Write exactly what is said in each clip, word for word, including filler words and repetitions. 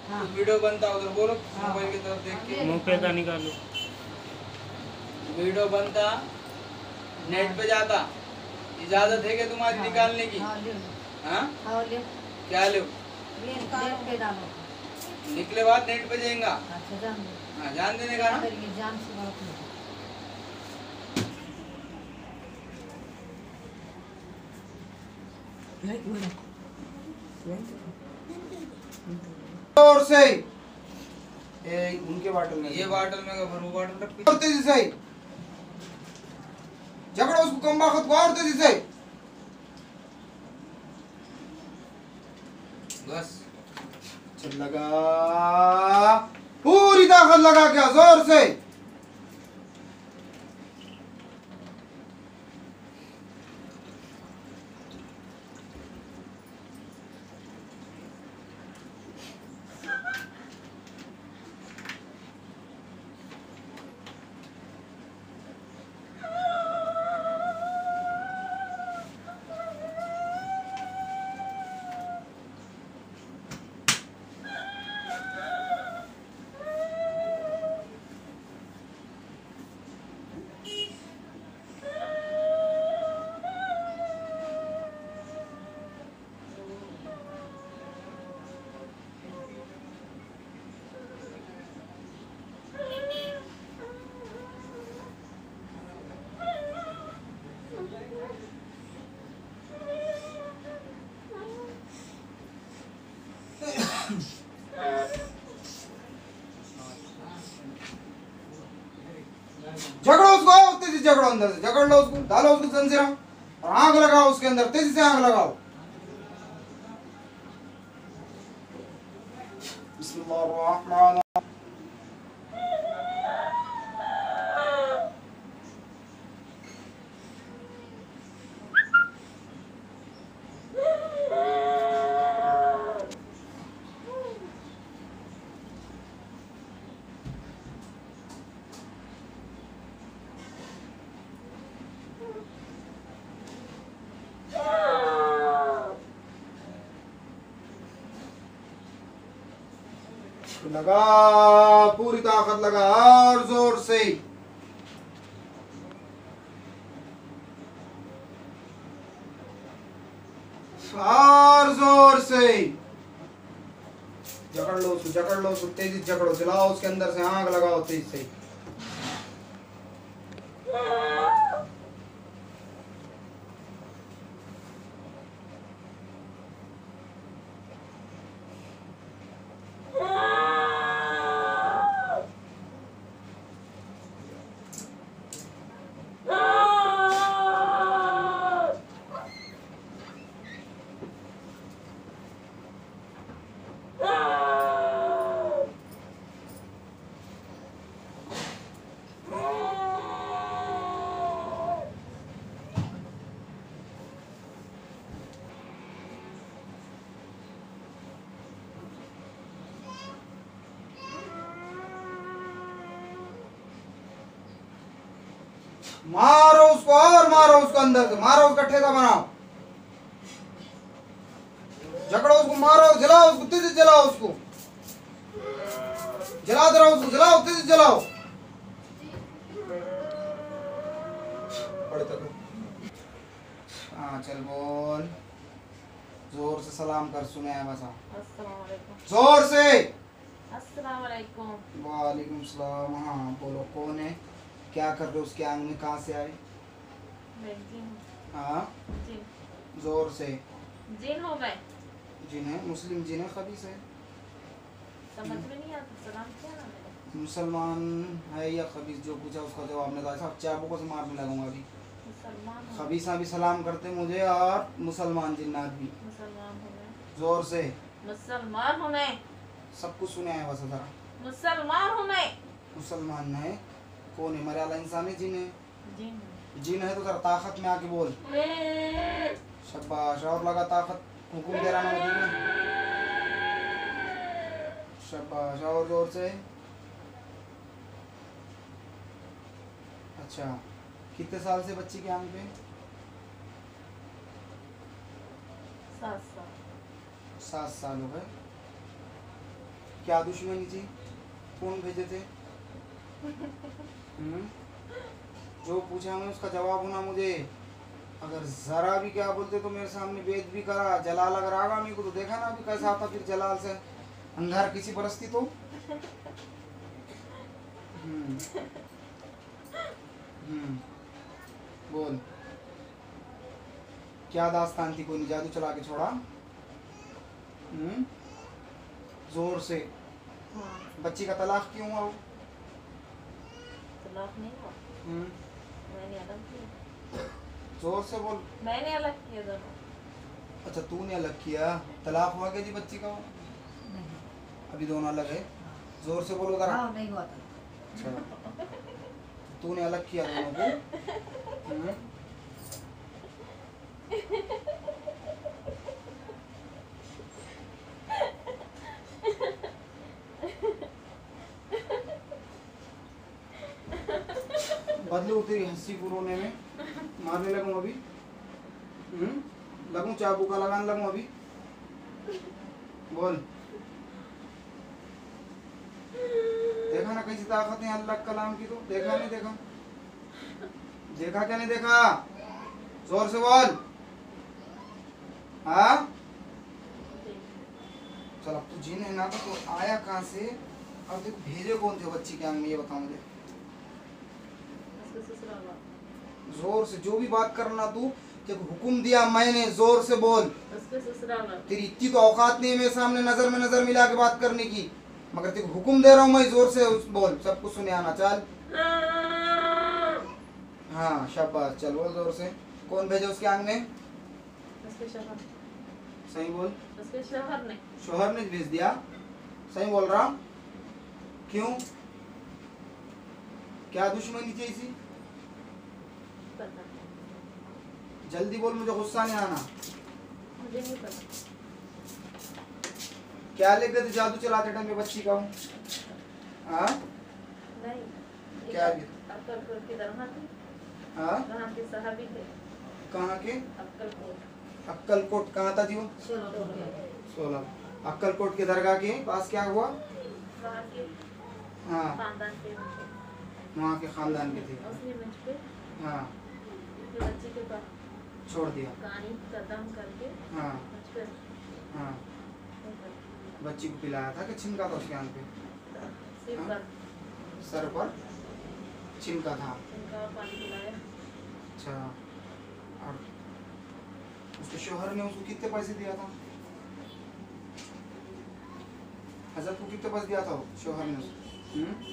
हाँ। तो वीडियो बनता उधर बोलो हाँ। मोबाइल की तरफ देख के मुंह पे का निकालो। वीडियो बनता नेट पे जाता। इजाजत है क्या तुम्हारी हाँ। निकालने की? हाँ, ले लो। हाँ हाँ, ले क्या लो ले नेट पे डालो। निकले बाद नेट पे जाएगा। अच्छा, जान दो। हाँ जान देने का ना। अगर ये जान से बात नहीं। और से ए, उनके बाटल में ये बाटल में का भरू बाटल रख और तेजी से झगड़ा उसको कम बाखत को और तेजी से बस चल लगा पूरी ताकत लगा क्या जोर से झगड़ो उसको तेजी झगड़ो अंदर से झगड़ लो उसको डालो उसको जंजीरा और आग लगाओ उसके अंदर तेजी से आग लगाओ बिस्मिल्लाहिर्रहमानिर्रहीम लगा पूरी ताकत लगा और जोर से और जोर से जकड़ लो उसको जकड़ लो उसको तेजी से जकड़ो जलाओ उसके अंदर से आग लगाओ तेज से मारो उसको और मारो उसको अंदर से मारो उसका ठेका बनाओ जकड़ो उसको मारो जलाओ उसको तेज जलाओ उसको जलाते रहो उसको जलाओ तेज जलाओ हाँ चल बोल जोर से सलाम कर सुने है बस अस्सलाम वालेकुम। जोर से अस्सलाम वालेकुम। वालेकुम सलाम हाँ बोलो कौन है क्या कर रहे हो उसके आंग में कहाँ से आए मैं जिन हाँ जिन जोर से जिन हूँ मैं। जिन है मुस्लिम जिन है खबीस है समझ में नहीं आता सलाम क्या नाम है? मुसलमान है या खबीस जो पूछा उसका जवाब नहीं था चाबुकों से मारने लगूंगा अभी मुसलमान हूँ। खबीसा भी सलाम करते मुझे और मुसलमान जिन्नात भी मुसलमान हूँ मैं। जोर से मुसलमान हूँ मैं। सब कुछ सुने हैं बस जरा मुसलमान हूँ मैं। मुसलमान है कौन है मरे वाला इंसान है जिन है जिन हूँ। जिन है तो जरा ताकत में आके बोल शाबाश और लगा ताकत हुकुम दे रहा है शाबाश और जोर से अच्छा कितने साल से बच्ची के आंख पे सात साल सात साल हो गए क्या दुश्मनी थी? कौन भेजे थे? हम्म? जो पूछा मैं उसका जवाब होना मुझे। अगर जरा भी क्या बोलते तो मेरे सामने वेद भी करा। जलाल अगर आगा मेरे को तो देखा ना अभी कैसा आता फिर जलाल से अंगार किसी परस्ती तो। हम्म हम्म बोल क्या दास्तान थी? कोई जादू चला के छोड़ा? हम्म जोर से। हाँ बच्ची का तलाक क्यों हुआ? वो तलाक नहीं हुआ, हम्म मैंने अलग किया। जोर से बोल। मैंने अलग किया दोनों। अच्छा तूने अलग किया। तलाक हुआ क्या जी बच्ची का? नहीं अभी दोनों अलग है। जोर से बोलो जरा। हाँ नहीं हुआ था। अच्छा तूने अलग किया दोनों को। हम्म बदलो तेरी हंसी को रोने में। मारने लगूं अभी। हम्म लगूं चाबू का लगाने लगूं अभी। बोल। देखा ना कैसी ताकत है अल्लाह कलाम की? तो देखा नहीं देखा? देखा क्या नहीं देखा? जोर से बोल। हाँ चल अब तू जीने ना तो, तो आया कहाँ से और देखो भेजे कौन थे बच्ची के आंग में ये बता मुझे। उसके ससुराल वाले। जोर से जो भी बात करना तू। जब हुक्म दिया मैंने जोर से बोल। उसके ससुराल वाले। तेरी इतनी तो औकात नहीं है मेरे सामने नजर में नजर मिला के बात करने की। मगर तेरे को हुक्म दे रहा हूँ मैं जोर से बोल। सब कुछ सुने आना। चल हाँ शाबाश चल बोल जोर से। कौन भेजे उसके आंग में? उसके शौहर। सही बोल। उसके शौहर ने। शोहर ने भेज दिया। सही बोल रहा। क्यों? क्या दुश्मनी थी इसी? पता जल्दी बोल मुझे गुस्सा नहीं आना। मुझे नहीं पता। क्या ले गए थे जादू चलाते टाइम में बच्ची का? हाँ नहीं क्या भी? अक्कलकोट के दरगाह थे। हाँ वहाँ के सहाबी थे। कहाँ के? अक्कलकोट। अक्कलकोट कहाँ था जी वो? सोलह। अक्कलकोट के दरगाह के पास क्या हुआ? वहाँ के हाँ खानदान के थे। वहाँ के खानदान के थे। उसने मुझ पे हाँ अपनी बच्ची के पास छोड़ दिया। कहानी का दम करके हाँ मुझ पे हाँ बच्ची को पिलाया था कि छिनका था उसके आंख पे? सिर हाँ? पर सर पर छिनका था। उनका पानी पिलाया। अच्छा और उसके शोहर ने उसको कितने पैसे दिया था? हजरत को कितने पैसे दिया था वो शोहर ने उसको? हम्म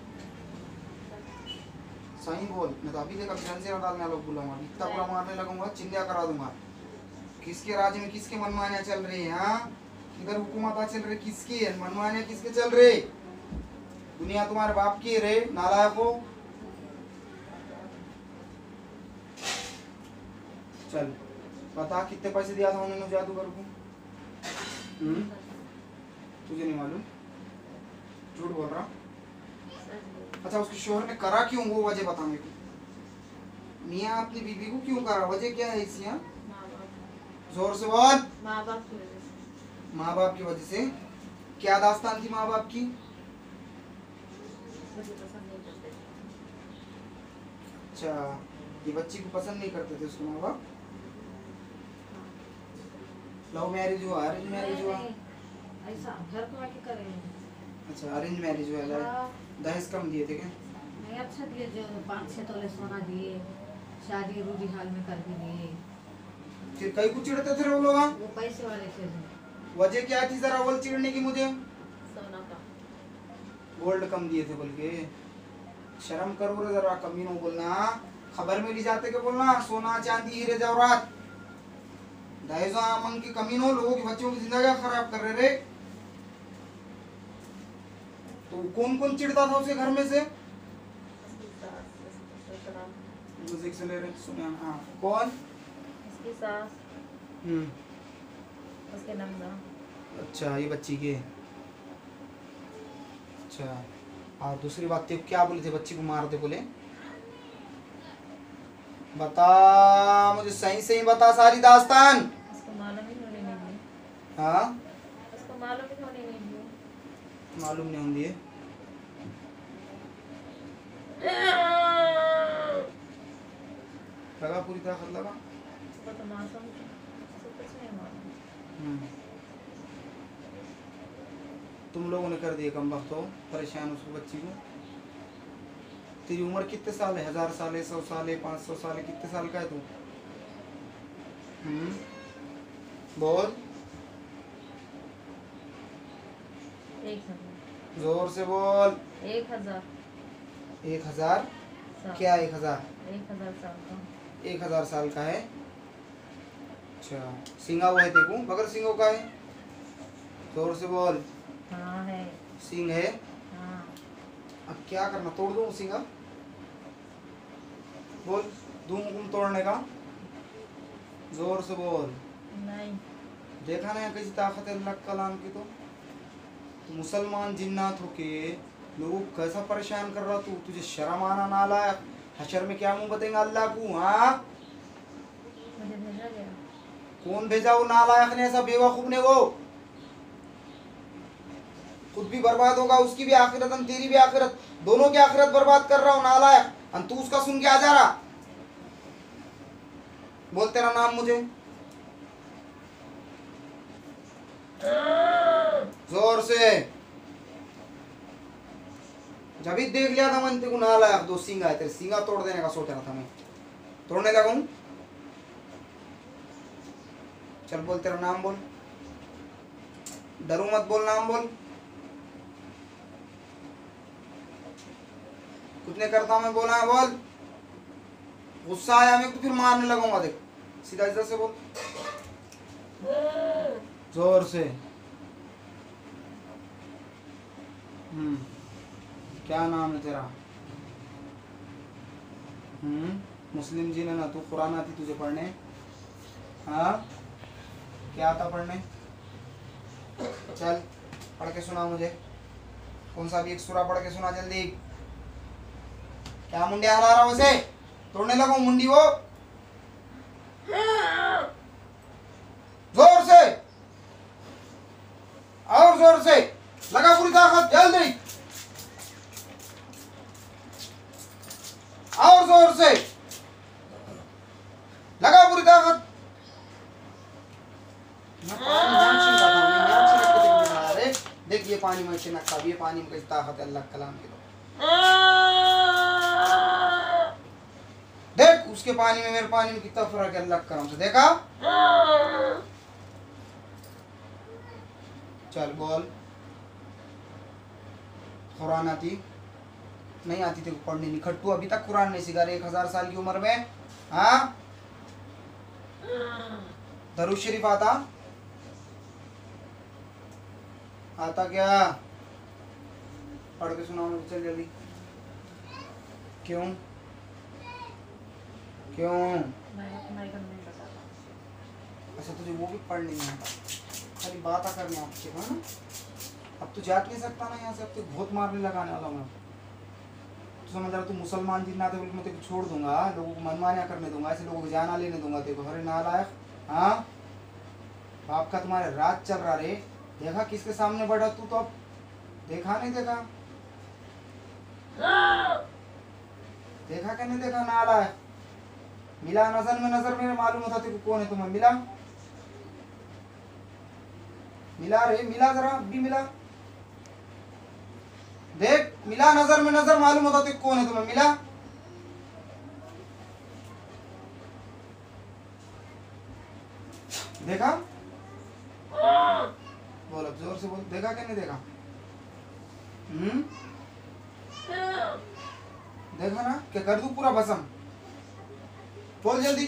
सही बोल। मैं तो अभी देखा जान से डालने लोग बुलाऊंगा। इतना बुरा मारने लगूंगा चिंध्या करा दूंगा। किसके राज्य में किसके मनमानियां चल रही है? हाँ इधर हुकूमत चल रही किसकी है? मनमानियां किसके चल रहे? दुनिया तुम्हारे बाप की रे नालायको। चल बता कितने पैसे दिया था उन्होंने जादूगर को? हम्म तुझे नहीं मालूम? झूठ बोल रहा। अच्छा उसके शोहर ने करा क्यों? वो वजह बता मेरे को। मियाँ अपनी बीबी को क्यों करा? वजह क्या है इसकी? माँ बाप। जोर से बोल। माँ बाप की वजह से। माँ बाप की वजह से। क्या दास्तान थी माँ बाप की? मुझे पसंद नहीं करते थे। अच्छा ये बच्ची को पसंद नहीं करते थे उसके माँ बाप? लव मैरिज हुआ अरेंज मैरिज हुआ? ऐसा घर को आके करेंगे। अच्छा अरेंज मैरिज हुआ। हाँ, दहेज कम दिए थे क्या? नहीं अच्छा दिए जो पाँच छः तोले सोना दिए। शादी रूढ़ी हाल में कर भी दिए। फिर कई कुछ चिढ़ते थे वो लोग? वो पैसे वाले थे जो। वजह क्या थी जरा बोल चिढ़ने की मुझे? सोना का। गोल्ड कम दिए थे बोल के। शर्म करो रे जरा। कमीनों बोलना। खबर में नहीं जाते के बोलना सोना चांदी हीरे जवाहरात दहेजों आमंग की कमीनों लोगों की बच्चों की जिंदगी खराब कर रहे रे। तो कौन कौन चिढ़ता था उसे घर में से? उसकी सास, उसका ससुराल, म्यूजिक से ले रहे सुने। हाँ कौन? उसकी सास, हम्म उसके नंदा। अच्छा ये बच्ची के। अच्छा और दूसरी बात थी क्या बोले थे? बच्ची को मारते बोले? बता मुझे सही सही बता सारी दास्तान। उसको मालूम ही होने नहीं दिया। हाँ उसको मालूम ही होने नहीं दिया। मालूम नहीं होंगी है। लगा पूरी ताकत लगा। वो तो मौसम से कुछ नहीं मालूम। हम्म। तुम लोगों ने कर दिए कम वक्त हो परेशान उस बच्ची को। तेरी उम्र कितने साल है? हजार साल है, सौ साल है, पाँच सौ साल है, कितने साल का है तू? हम्म बोल, एक हजार। जोर से बोल। एक हजार एक हजार साल। क्या? एक हजार एक हजार साल का। एक हजार साल का है। अच्छा, सिंगा हुआ है देखो, बगैर सिंगों का है। जोर से बोल। हाँ है। सिंग है। हाँ। अब क्या करना? तोड़ दूं सिंगा? बोल, दूं हुकुम तोड़ने का? जोर से बोल। नहीं। देखा ना कैसी ताकत है अल्लाह कलाम की। तो तू मुसलमान जिन्नात होके लोगों को कैसा परेशान कर रहा तू? तुझे शर्म आना नालायक? हशर में क्या मुंह बताएंगा अल्लाह को? हाँ, मुझे भेजा गया। कौन भेजा? वो नालायक ने, ऐसा बेवकूफ ने। वो खुद भी बर्बाद होगा, उसकी भी आखिरत, हम तेरी भी आखिरत, दोनों की आखिरत बर्बाद कर रहा हूँ नालायक। और तू उसका सुन के आ जा रहा। बोल तेरा नाम मुझे जोर से। जब ही देख लिया था मैंने तेरे को नालायक, दो सिंगा है तेरे, सिंगा तोड़ देने का सोच रहा था मैं। तोड़ने लगा हूं। चल बोल तेरा नाम बोल, डरो मत, बोल नाम बोल। कुछ नहीं करता मैं, बोला है बोल। गुस्सा आया मैं तो फिर मारने लगूंगा, देख। सीधा सीधा से बोल, जोर से। हम्म क्या नाम है तेरा? हम्म मुस्लिम जी ने ना, तू कुरान आती तुझे पढ़ने? हाँ, क्या आता पढ़ने? चल पढ़ के सुना मुझे। कौन सा भी एक सूरा पढ़ के सुना जल्दी। क्या मुंडी हला रहा वैसे? तोड़ने लगो मुंडी वो। जोर से और जोर से लगा पूरी ताकत, जल्दी और जोर से लगा पूरी ताकत। मैं पानी यहाँ छिड़का था, मैं यहाँ छिड़क के देखने लगा। अरे देख ये पानी में छिड़का, ये पानी में कैसी ताकत है अल्लाह कलाम की। देख उसके पानी में मेरे पानी में कितना फर्क है अल्लाह करम से, देखा? चल बोल। कुरान आती? नहीं आती तेरे को पढ़ने? नहीं खट्टू, अभी तक कुरान नहीं सीखा रे एक हजार साल की उम्र में। हाँ, दरूद शरीफ आता? आता क्या? पढ़ के सुनाओ मुझे, चल जल्दी। क्यों क्यों? अच्छा तुझे वो भी पढ़ नहीं आता, खाली बात करने आपके। हाँ, अब तू जाट नहीं सकता ना यहाँ से, अब तो बहुत मारने लगाने वाला मैं। तू समझ रहा तू मुसलमान जितना थे मैं तेरे को छोड़ दूंगा, लोगों को मनमानिया करने दूंगा, ऐसे लोगों को जाना लेने दूंगा तेरे को। अरे नालायक। हाँ, बाप का तुम्हारे राज चल रहा रे। देखा किसके सामने बढ़ा तू? तो अब देखा नहीं देखा? देखा क्या नहीं देखा? नालायक। मिला नजर में नजर, मेरे मालूम होता तेरे को कौन है। तुम्हें मिला? मिला रे, मिला जरा, भी मिला। देख मिला नजर में नजर, मालूम होता तेरे को कौन है। तुम्हें मिला? देखा? बोल अब जोर से बोल, देखा क्या नहीं देखा? हम्म देखा ना? क्या कर दूं पूरा भस्म? बोल जल्दी।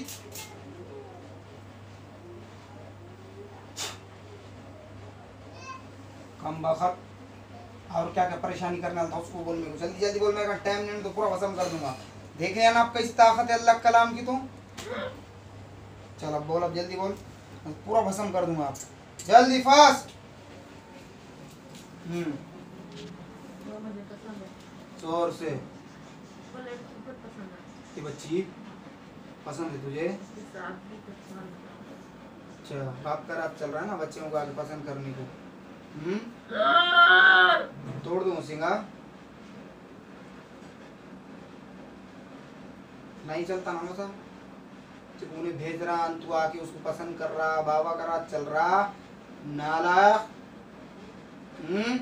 कम बखत और क्या क्या परेशानी करना था उसको बोल। मेरे को जल्दी जल्दी बोल, मेरा टाइम नहीं तो पूरा भस्म कर दूंगा। देख रहे हैं ना आप कैसी ताकत है अल्लाह कलाम की। तो चल अब बोल, अब जल्दी बोल, पूरा भस्म कर दूंगा आप। जल्दी फास्ट। हम्म वो मुझे पसंद है। जोर से। वो लड़की बहुत पसंद है। ये बच्ची पसंद है तुझे? इस आप भी पसंद है। अच्छा, बाप का रात चल रहा है ना बच्चों को आगे पसंद करने को। हम्म नहीं चलता ना मसा, उन्हें भेज रहा, तू आके उसको पसंद कर रहा, बाबा कर रहा, चल रहा नालायक। हम्म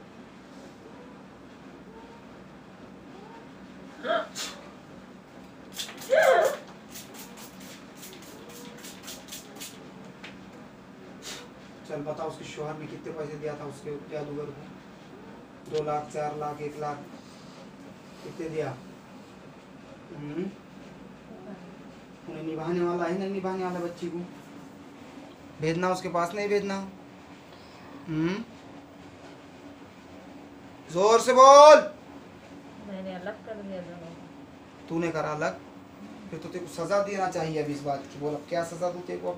चल बता, उसके शोहर ने कितने पैसे दिया था उसके जादूगर को? दो लाख, चार लाख, एक लाख, कितने दिया? हम्म उन्हें निभाने वाला है, नहीं निभाने वाला बच्ची को भेजना उसके पास, नहीं भेजना? हम्म जोर से बोल। मैंने अलग कर दिया दोनों को। तूने करा अलग, फिर तो तेरे को सजा देना चाहिए अभी इस बात की। बोल अब क्या सजा दूं तेरे को?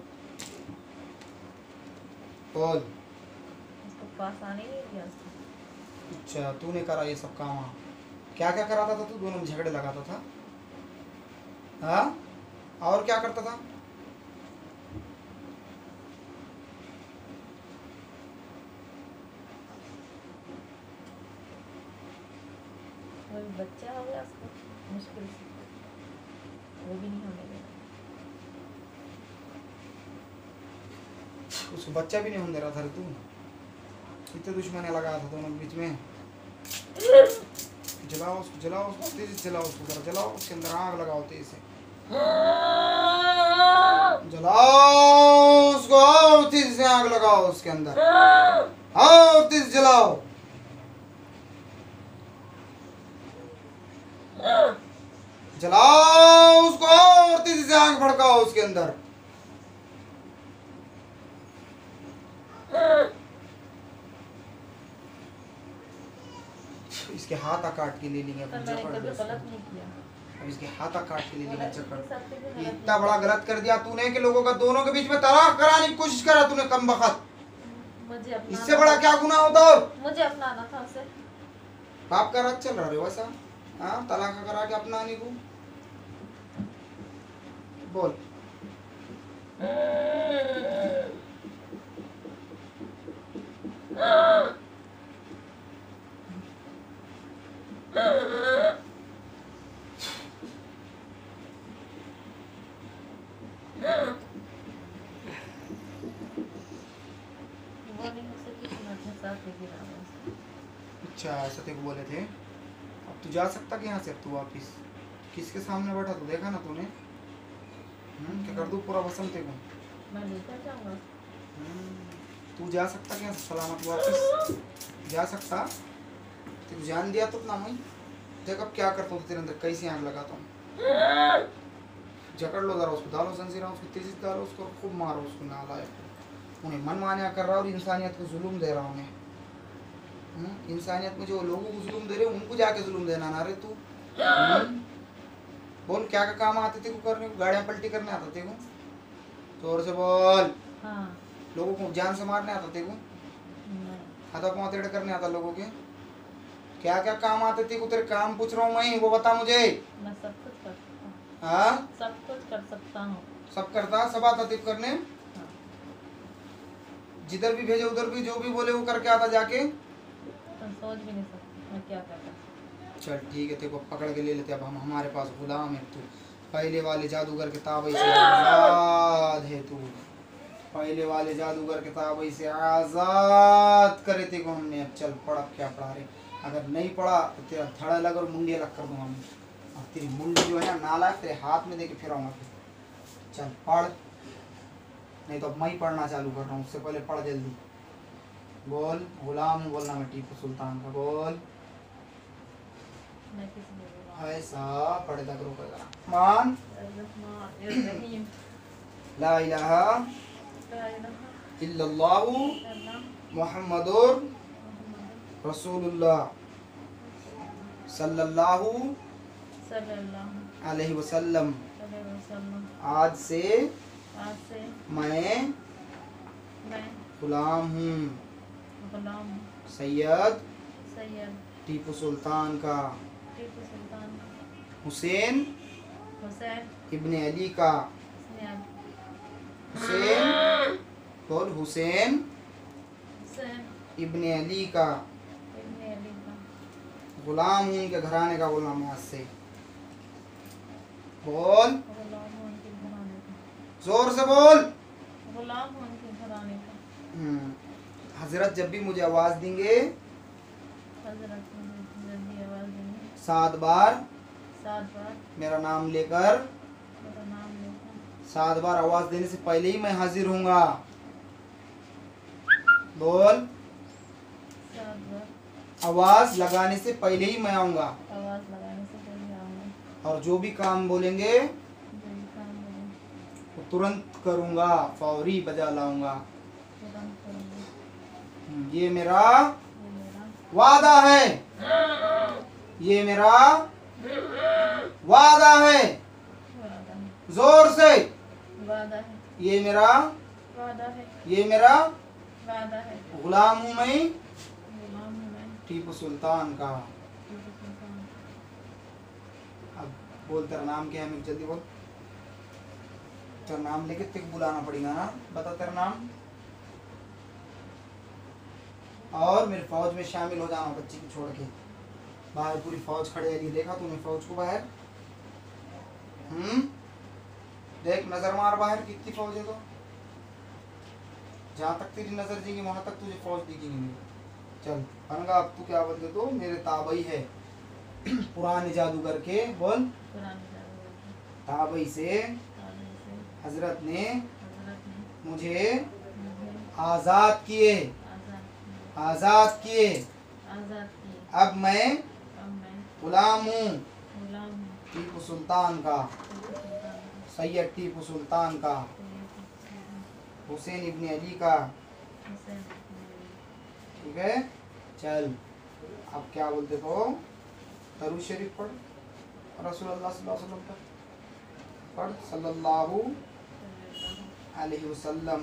बोल। उसको पास आने ही नहीं दिया उसको। अच्छा तूने करा ये सब काम? क्या क्या कराता था तू? दोनों में झगड़े लगाता था? हाँ और क्या करता था? वो भी बच्चा हो गया उसको मुश्किल से, वो भी नहीं होने देगा। उसको बच्चा भी नहीं होने दे रहा था रे तू? कितने दुश्मनी लगाया था दोनों के बीच में। जलाओ उसको, जलाओ उसको, तेज से जलाओ उसको, जरा जलाओ, उसके अंदर आग लगाओ तेज से, जलाओ उसको, और तेज से आग लगाओ उसके अंदर, और तेज जलाओ, जलाओ उसको, और तेज से आग भड़काओ उसके अंदर। इसके हाथ काट के ले लेंगे पर अपन मैंने जकड़ कभी के उसको। गलत नहीं किया। अब इसके हाथ काट के ले लेंगे गलत जकड़। के साथ भी गलत ये नहीं इतना बड़ा गलत कर दिया तूने कि लोगों का दोनों के बीच में तलाक कराने की कोशिश करा तूने, कम बखत। मुझे अपना इससे बड़ा क्या गुनाह होता? और मुझे अपनाना था उसे। बाप का राज चल रहा है वैसा? हाँ तलाक करा के अपनाने को बोल। वो नहीं हो सकी तो मैं अपने साथ लेके जाऊंगा उसे। अच्छा ऐसा तेरे को बोले थे? अब तू जा सकता कि यहाँ से? अब तू वापिस किसके सामने बैठा? तू देखा ना तूने? हम्म क्या कर दूँ पूरा वसम तेरे को? मैं लेकर जाऊंगा। तू जा सकता क्या सलामत वापस? जा सकता? तेरे को जान दिया तो ना मैं देख अब क्या करता हूँ तेरे अंदर, कैसे आग लगाता हूँ। जकड़ लो जरा उसको, डालो जंजीरा उसको, तेजी से डालो उसको, खूब मारो उसको नालायक। उन्हें मन मानिया कर रहा और इंसानियत को जुल्म दे रहा उन्हें। हम्म, इंसानियत में जो लोगों को जुल्म दे रहे उनको जाके जुल्म देना ना रे तू। हम्म, बोल क्या क्या काम आते थे को करने को? गाड़ियाँ पलटी करने आता थे को? जोर से बोल। हाँ लोगों को जान से मारने आता थे को? नहीं। खाता पाँव टेढ़े करने आता लोगों के? क्या क्या काम आते थे को? तेरे काम पूछ रहा हूँ मैं, वो बता मुझे। मैं सब कुछ कर सकता हूँ। हाँ सब कुछ कर सकता हूँ। सब करता, सब आता तेरे को करने? हाँ। जिधर भी भेजे उधर भी जो भी बोले वो करके आता जाके? तुम सोच भी नहीं सकती मैं क्या करता। चल ठीक है, तेरे को पकड़ के ले लेते अब हम, हमारे पास गुलाम है तू। पहले वाले जादूगर के ताबे से आजाद है तू। पहले वाले जादूगर के ताबे से आजाद करे थे को हमने। अब चल पढ़, अब क्या पढ़ा रहे? अगर नहीं पढ़ा तो तेरा धड़ा अलग और मुंडी अलग कर दूंगा मैं। और तेरी मुंडी जो है ना नाला तेरे हाथ में दे के फिराऊंगा फिर। चल पढ़, नहीं तो अब मैं ही पढ़ना चालू कर रहा हूँ, उससे पहले पढ़ जल्दी। बोल। गुलाम हूँ बोलना मैं टीपू सुल्तान का। बोल। मैं किसी ने बोला ऐसा पढ़े तक रोक जरा। मान रहीम ला इलाहा इल्लल्लाहु मुहम्मदुर रसूलुल्लाह सल्लल्लाहु सल्लल्लाहु अलैहि वसल्लम। अलैहि वसल्लम। आज से आज से मैं मैं गुलाम हूँ गुलाम सैयद सैयद टीपू सुल्तान का, टीपू सुल्तान हुसैन हुसैन इब्ने अली का। हुसैन हुसैन बोल। हुसैन हुसैन इब्ने अली का इब्ने अली का गुलाम हूँ उनके घराने का, गुलाम है आज से। बोल, गुलाम हूँ उनके घराने का। जोर से बोल। गुलाम हूँ उनके घराने का। हम्म, हजरत जब भी मुझे आवाज देंगे हजरत मुझे जल्दी आवाज देंगे, सात बार सात बार मेरा नाम लेकर, मेरा नाम लेकर, सात बार आवाज देने से पहले ही मैं हाजिर हूँगा। बोल, सात बार आवाज लगाने से पहले ही मैं आऊँगा, आवाज लगाने से पहले आऊंगा, और जो भी काम बोलेंगे जो भी काम बोलेंगे वो तुरंत करूँगा, फौरी बजा लाऊंगा। तुरंत करूंगा। ये मेरा ये मेरा वादा है, ये मेरा वादा है, वादा है, जोर से। वादा है, ये मेरा वादा है, ये मेरा वादा है। गुलाम हूँ मैं गुलाम हूँ मैं टीपू सुल्तान का। टीपू सुल्तान। अब बोल, तेरा नाम क्या है? मैं जल्दी बोल। तेरा नाम लेके तेरे को बुलाना पड़ेगा ना, बता तेरा नाम। और मेरे फौज में शामिल हो जाना, बच्ची को छोड़ के। बाहर पूरी फौज खड़े है, देखा तूने फौज को बाहर? हम्म, देख, नजर मार बाहर कितनी फौज है। तो जहाँ तक तेरी नजर जाएगी वहां तक तुझे फौज दिखेगी नहीं। चल बनगा, अब तू क्या बोलते? तो मेरे ताबई है पुराने जादूगर के। बोल, पुराने जादूगर के ताबई से ताबे से हजरत ने हजरत ने मुझे मुझे आजाद किए, आजाद किया, आजाद किए। आजाद किए। अब मैं अब मैं गुलाम हूँ गुलाम हूँ टीपू सुल्तान का, टीपू सुल्तान का, सैयद टीपू सुल्तान का, सैयद टीपू सुल्तान, हुसैन इब्न अली का। हुसैन इब्न अली। ठीक है, चल अब क्या बोलते? तो दरूद शरीफ पढ़, रसूलुल्लाह सल्लल्लाहु अलैहि वसल्लम पर पढ़, सल्लल्लाहु अलैहि वसल्लम।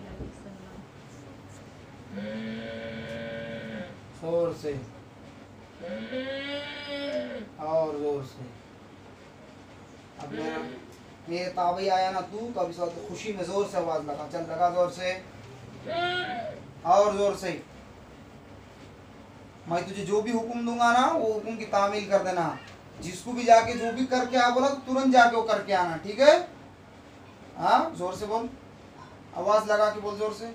जोर से और जोर से। अब मेरा मेरे ताबई आया ना तू, तो अभी साथ खुशी में जोर से आवाज लगा। चल लगा जोर से और जोर से। मैं तुझे जो भी हुक्म दूंगा ना, वो हुक्म की तामील कर देना। जिसको भी जाके जो भी करके आ बोला तो तुरंत जाके वो करके आना, ठीक है? हाँ, जोर से बोल, आवाज लगा के बोल जोर से।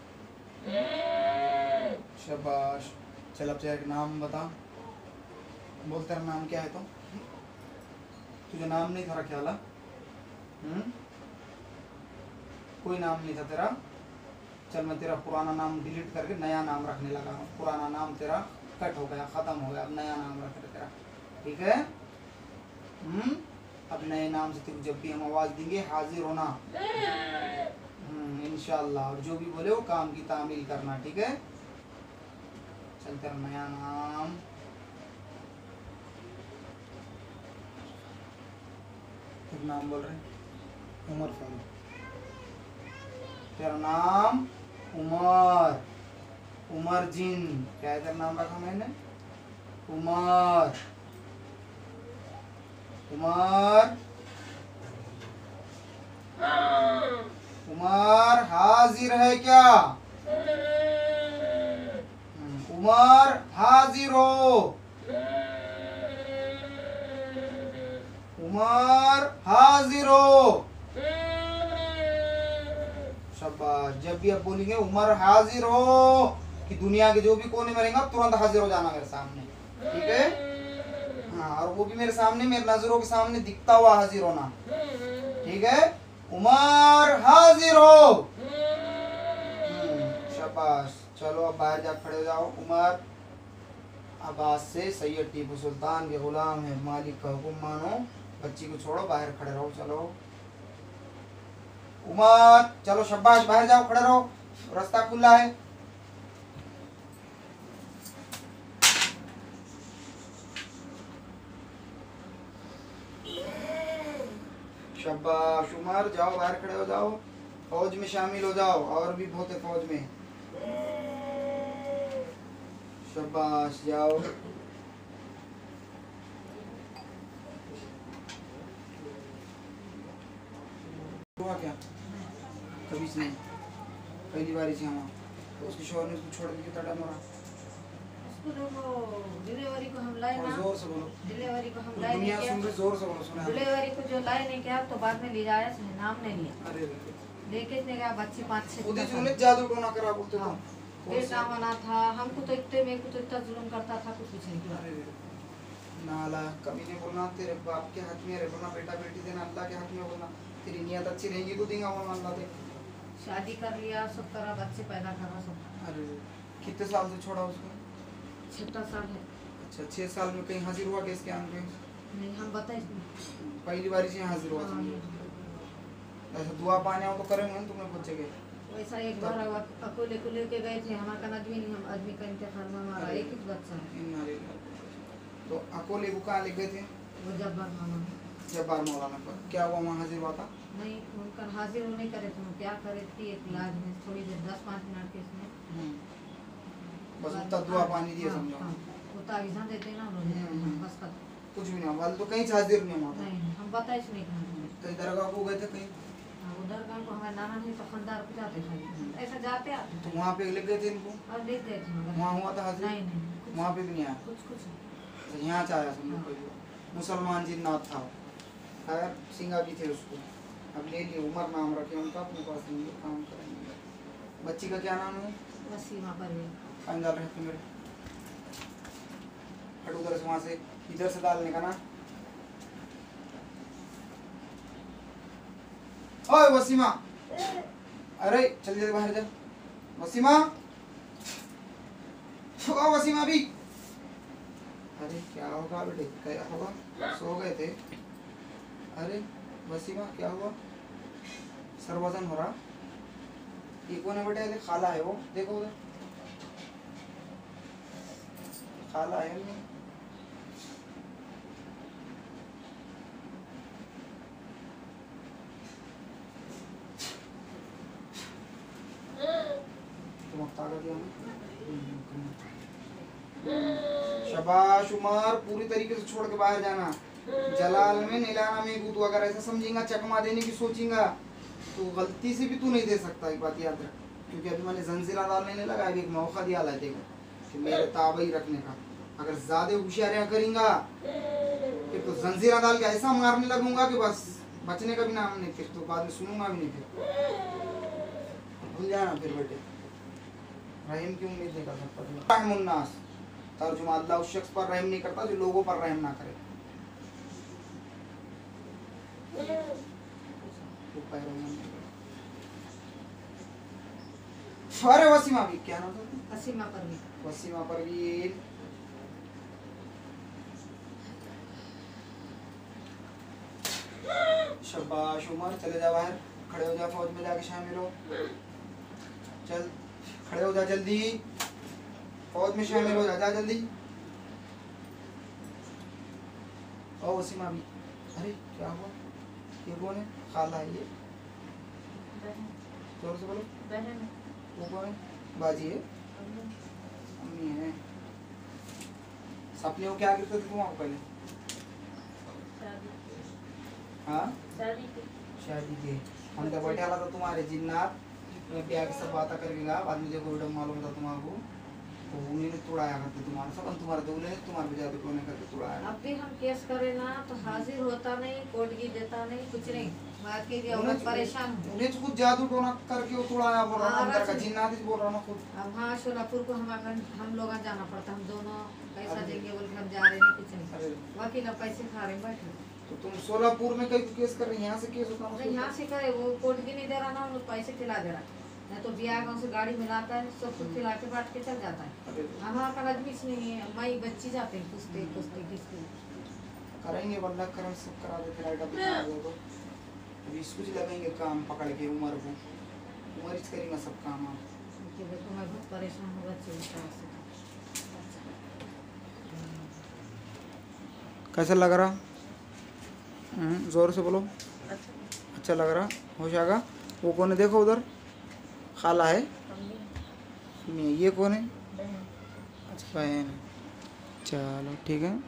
शाबाश। चल अब तेरा नाम बता। बोल, तेरा नाम क्या है? तो तुझे नाम नहीं था रखा ला? हम्म, कोई नाम नहीं था तेरा। चल मैं तेरा पुराना नाम डिलीट करके नया नाम रखने लगा हूँ। पुराना नाम तेरा कट हो गया, खत्म हो गया, अब नया नाम रख रहे तेरा, ठीक है? हम्म, अब नए नाम से तेरे जब भी हम आवाज देंगे हाजिर होना, हम्म, इंशाल्लाह। और जो भी बोले वो काम की तामील करना, ठीक है? चल तेरा नया नाम, तेरा नाम बोल रहे उमर फारूक। तेरा नाम उमर, उमर जिन। क्या है तेरा नाम रखा मैंने? उमर, उमर, उमर हाजिर है क्या? उमर हाजिर हो, उमर हाजिर हो। शाबाश। जब भी आप बोलेंगे उमर हाजिर हो कि दुनिया के जो भी कोने में रहेंगे तुरंत हाजिर हो जाना मेरे सामने, ठीक है? हाँ, और वो भी मेरे सामने, मेरे नजरों के सामने दिखता हुआ हाजिर होना, ठीक है? उमर हाजिर हो। शाबाश। चलो अब बाहर जा खड़े हो जाओ। उमर अब आज से सैयद टीपू सुल्तान के गुलाम है, मालिक का हुक्म मानो। बच्ची को छोड़ो, बाहर खड़े रहो। चलो उमर, चलो शाबाश, बाहर जाओ, खड़े रहो, रास्ता खुला है। शाबाश उमर, जाओ बाहर खड़े हो जाओ, फौज में शामिल हो जाओ। और भी बहुत है फौज में। शाबाश, जाओ। हुआ क्या? कभी से नहीं, पहली बार ही हम तो उसके शोर ने उसको छोड़ के तड़ा मारा। उसको जो वो डिलीवरी को हम लाए थोड़ा ना जोर से बोलो, डिलीवरी को हम पूरी लाए नहीं दुनिया किया सुन रही, जोर से बोलो, सुना नहीं। डिलीवरी को जो लाए नहीं किया तो बाद में ले जाया इसने नाम नहीं लिया अरे रे, लेके इसने कहा बच्ची पाँच छः खुद ही साल तूने जादू टोना करा बोलते हाँ। तुम। बेटा होना था हमको तो इतने मेरे को तो इतना जुल्म करता था कुछ कुछ नहीं किया अरे रे, नाला कभी नहीं बोलना, तेरे बाप के हाथ में है बोलना, बेटा बेटी देना अल्लाह के हाथ में बोलना, तेरी नियत अच्छी रहेगी तो देगा बोलना अल्लाह दे। शादी कर लिया सब करा बच्चे पैदा करा सब अरे रे, कितने साल से छोड़ा उसको? छठा साल है अच्छा, छह साल में कहीं हाजिर हुआ केस के आन पे? नहीं हम बताए नहीं। पहली बार से हाजिर हुआ हाँ, समझो। ऐसा दुआ पाने आओ तो करेंगे ना तुम्हें बच्चे के। वैसा एक बार अक- अकेले को लेके गए थे हमारा का आदमी नहीं हम आदमी का इंतकाल में हमारा एक ही बच्चा है इन्ना लिल्लाह। तो अकोले को कहाँ ले गए थे? वो जब्बार मामा जब्बार मौलाना पर। क्या हुआ वहाँ हाजिर हुआ था? नहीं उनका हाजिर वो नहीं करे थे वो क्या करे थी एक इलाज में थोड़ी देर दस पाँच मिनट के इसमें हम्म। बस उतना दुआ पानी दिया हाँ, समझो। हाँ, वो तावीज़ा देते ना उन्होंने हम्म, हम्म। बस का कुछ भी नहीं हुआ, तो कहीं हाजिर नहीं हुआ था। नहीं हम बताए नहीं कहाँ कहीं दरगाह को गए थे कहीं? हाँ, उधर गाँव को हमारे नाना नहीं तो खंडार को जाते खाली ऐसा जाते आते तो वहाँ पे ले गए थे इनको? और देख गए थे मगर वहाँ हुआ था हाजिर? नहीं नहीं कुछ वहाँ पे भी नहीं आया? कुछ कुछ नहीं। अच्छा, यहाँ से आया समझो कोई भी। मुसलमान जिन्नात था, खैर सिंगा भी थे उसको, अब ले लिए, उमर नाम रखे उनका, अपने पास लेंगे काम करेंगे। बच्ची का क्या नाम है? वसीमा परवीन अंदर रहते मेरे हट उधर से, वहाँ से इधर से डालने का ना। ओए वसीमा, अरे चल जा बाहर जा वसीमा, ओ वसीमा भी। अरे क्या होगा बेटे, क्या होगा? सो गए थे? अरे वसीमा क्या हुआ? सर वजन हो रहा? ये कौन है बेटा? ये खाला है वो, देखो उधर खाला है नहीं? तुम अब ताकत दिया शाबाश उमर, पूरी तरीके से छोड़ के बाहर जाना। जलाल में नीलाना में तू अगर ऐसा समझेगा चकमा देने की सोचेगा तो गलती से भी तू नहीं दे सकता, एक बात याद रख। क्योंकि अभी मैंने जंजीरा डालने नहीं लगा, अभी एक मौका दिया ला देखो कि मेरे ताबई रखने का। अगर ज्यादा होशियारियां करेंगा फिर तो जंजीरा डाल के ऐसा मारने लगूंगा कि बस बचने का भी नाम नहीं, फिर तो बाद में सुनूंगा भी नहीं। फिर भूल जाना फिर बेटे, रहम की उम्मीद नहीं कर सकता। रहमुन्नास तर्जुमा, अल्लाह उस शख्स पर रहम नहीं करता जो लोगों पर रहम ना करे। अरे वसीमा भी, क्या नाम था? वसीमा परवीन वसीमा परवीन। शाबाश उमर, चले जा बाहर, खड़े हो जा, फौज में जाके शामिल हो। चल खड़े हो जा जल्दी, फौज में शामिल हो जा, जा जल्दी। ओ वसीमा भी, अरे क्या हुआ? ये कौन है? खाला है ये? बहन जोर से बोलो। बहन वो कौन है? बाजी है? अम्मी, अम्मी है। सपने को क्या करते थे तुम वहाँ पहले? शादी हाँ शादी की शादी के हम तो बैठे वाला था तुम्हारे जिन्नात में ब्याह की सब बातें करके गया, बाद में देखो बेटा मालूम था तुम्हारे तो उन्हें ने तोड़ाया करते तुम्हारा सब, तुम्हारे तो उन्हें तुम्हारे बजा पे कोने करके तोड़ाया। अब भी हम केस करे ना तो हाजिर होता नहीं, कोर्ट की देता नहीं, कुछ नहीं। बाकी ये उन्हें औरत परेशान हूँ। उन्हें तो कुछ जादू टोना करके वो तोड़ाया बोल रहा हूँ, हाँ, अंदर का रात- जिन्नात ही बोल रहा हूँ खुद। अब हाँ शोलापुर को हमारा हम लोग जाना पड़ता, हम दोनों पैसा अरे। देंगे बोल के हम जा रहे हैं, कुछ नहीं। अरे वकील अब पैसे खा रहे हैं, बैठे। तो तुम सोलापुर में कहीं केस कर रहे हैं, यहाँ से केस होता तो यहाँ से करे वो कोर्ट भी नहीं दे रहा ना, उनको पैसे खिला दे रहा नहीं तो बिया गाँव से गाड़ी मिलाता है, सब कुछ खिला के बांट के चल जाता है। अरे हमारा का आदमी नहीं है, माई बच्ची जाते हैं कुछ कुछ किसके करेंगे वल्लाह करम सब करा देते राइट अभी तो अभी सूझ लगेंगे काम पकड़ के उमर को, उमर इस करेंगे सब काम। आप कि देखो मैं बहुत परेशान हूँ बच्चे इस तरह से। कैसा लग रहा? हम्म, जोर से बोलो। अच्छा अच्छा लग रहा? हो जाएगा। वो कौन है देखो उधर? खाला है? अम्मी नहीं, ये कौन है? बहन अच्छा बहन। चलो ठीक है।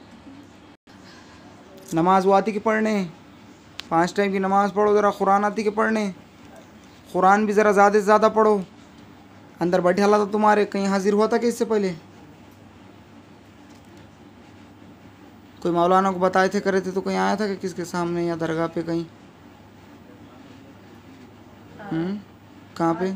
नमाज वो आती कि पढ़ने? पाँच टाइम की नमाज पढ़ो ज़रा। कुरान आती कि पढ़ने? कुरान भी ज़रा ज़्यादा से ज़्यादा पढ़ो। अंदर बैठे वाला था तुम्हारे, कहीं हाजिर हुआ था कि इससे पहले? कोई मौलाना को बताए थे करे थे तो कहीं आया था कि किसके सामने या दरगाह पे कहीं? हम्म कहाँ पे?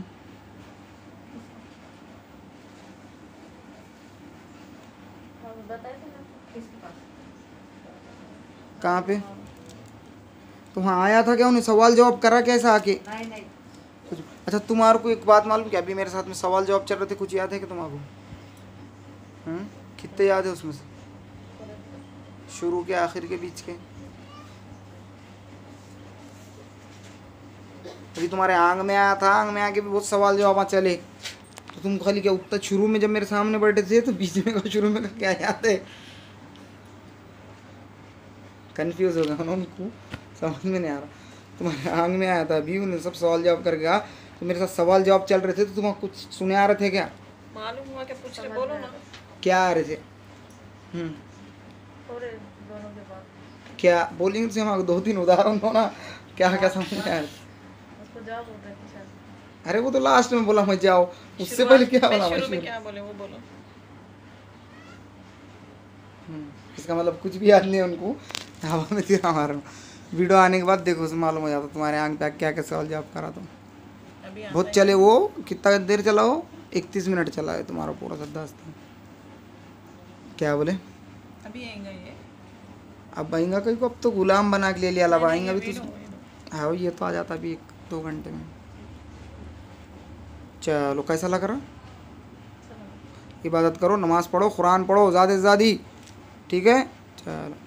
हाँ, बताए थे ना। किसके पास? कहाँ पे? तो वहाँ आया था क्या? उन्हें सवाल जवाब करा कैसा आके? नहीं नहीं कुछ अच्छा, तुम्हारे को एक बात मालूम क्या? अभी मेरे साथ में सवाल जवाब चल रहे थे, कुछ याद है कि तुम्हारे को? हम्म कितने याद है उसमें से? शुरू के आखिर के बीच के? अभी तुम्हारे आंग में आया था, आंग में आके भी बहुत सवाल जवाब चले, तो तुम खाली क्या उत्तर शुरू में जब मेरे सामने बैठे थे तो बीच में का शुरू में का क्या याद है? कंफ्यूज हो गया उनको, समझ में नहीं आ रहा। तुम्हारे आंग में आया था अभी, उन्हें सब सवाल जवाब कर गया, तो मेरे साथ सवाल जवाब चल रहे थे, तो तुम कुछ सुने आ रहे थे क्या? मालूम हुआ क्या पूछ रहे, बोलो ना। क्या आ रहे थे? हम्म थोड़े दोनों के बाद क्या बोलेंगे तो हम दो तीन उदाहरण दो ना, क्या क्या समझ में आया? उसको जाओ बोल रहे थे शायद। अरे वो तो लास्ट में बोला मैं जाओ, उससे पहले क्या बोला मैं? शुरू में क्या बोले वो बोलो। हम्म, इसका मतलब कुछ भी याद नहीं है उनको, हवा में तीर मारना। वीडियो आने के बाद देखो उसमें मालूम हो जाता तुम्हारे आंख पे क्या क्या सवाल जवाब करा तुम। अभी आता बहुत है। चले वो, कितना देर चला वो? इकतीस मिनट चला है तुम्हारा पूरा सद्दास्ता। क्या बोले? अभी आएगा ये। अब आएगा कहीं को? अब तो गुलाम बना के ले लिया, अब आएंगे अभी वीडियो, तो। वीडियो। हाँ ये तो आ जाता अभी एक दो घंटे में। चलो कैसा लग रहा? चलो। इबादत करो, नमाज़ पढ़ो, कुरान पढ़ो ज़्यादा से ज़्यादा, ठीक है? चलो।